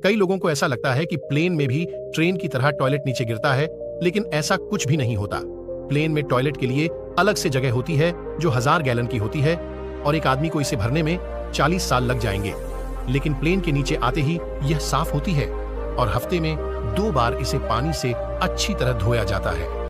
कई लोगों को ऐसा लगता है कि प्लेन में भी ट्रेन की तरह टॉयलेट नीचे गिरता है, लेकिन ऐसा कुछ भी नहीं होता। प्लेन में टॉयलेट के लिए अलग से जगह होती है जो 1000 गैलन की होती है और एक आदमी को इसे भरने में 40 साल लग जाएंगे। लेकिन प्लेन के नीचे आते ही यह साफ होती है और हफ्ते में 2 बार इसे पानी से अच्छी तरह धोया जाता है।